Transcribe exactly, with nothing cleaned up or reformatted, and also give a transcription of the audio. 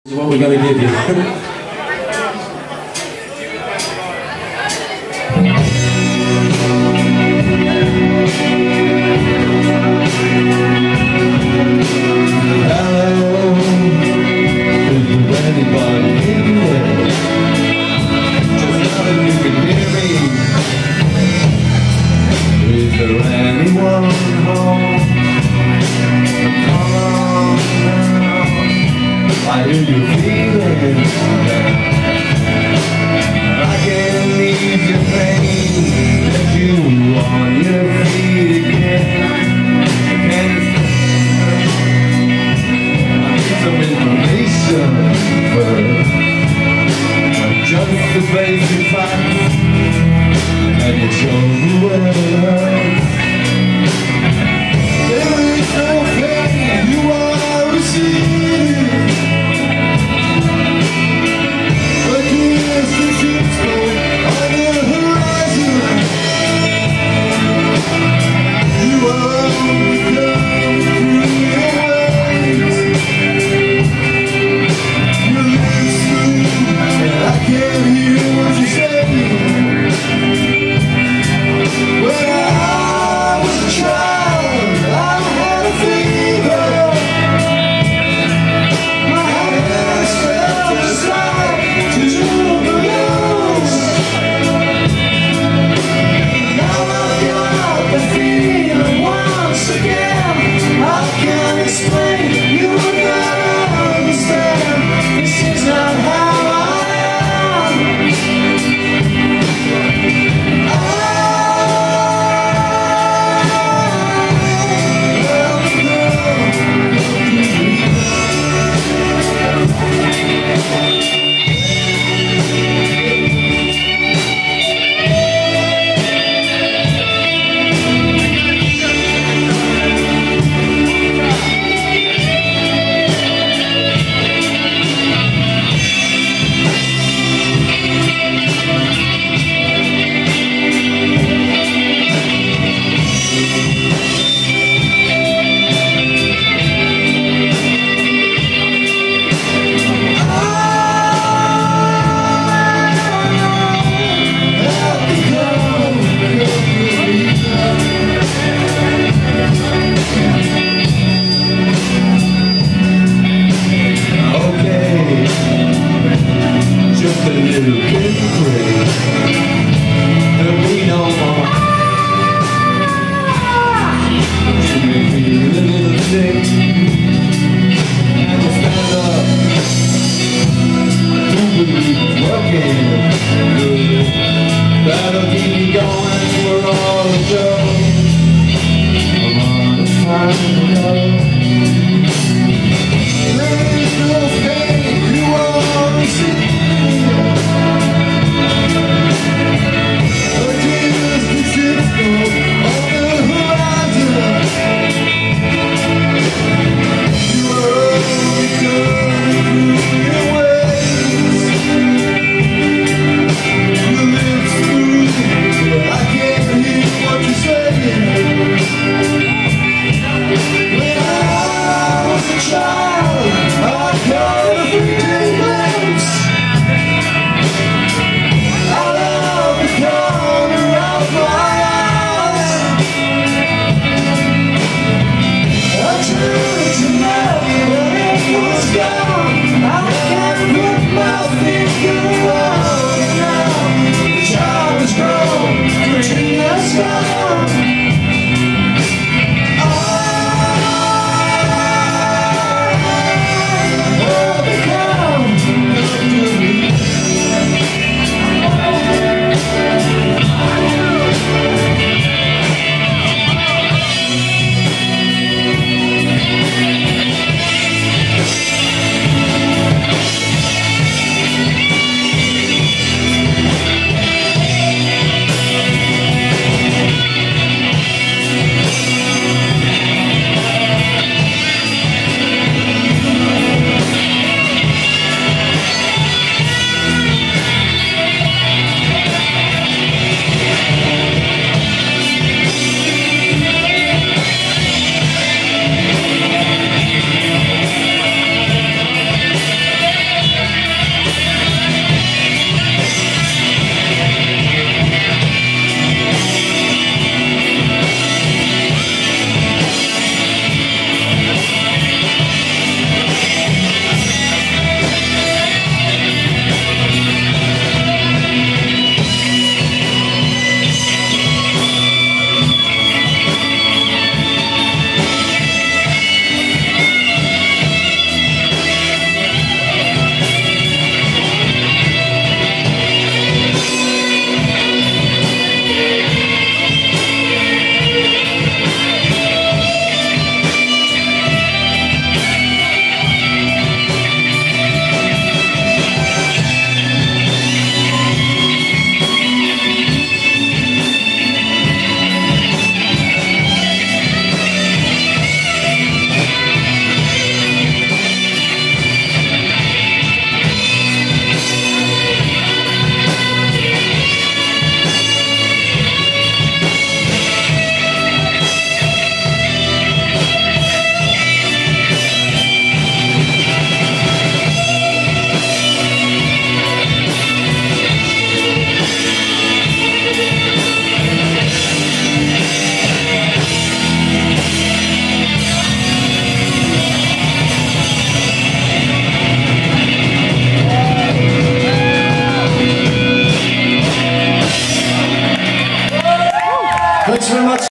This is what we're going to give you. I hear you feeling I can leave your pain, let you on your feet again. Can't I need some information first, just the basic facts, and you show me where it hurts. There is no pain you are receiving. That'll keep me going for all the show. I'm on a time to go. There is no pain you won't see. The tears the ships go on the horizon. You are only coming through your ways. You live smooth, I can't hear what you're saying. When I was a child, I caught a fleeting glimpse. Out of the corner of my eye, I turned to now, but it was gone. I can't put my finger on it now. The child is grown, the tree has gone.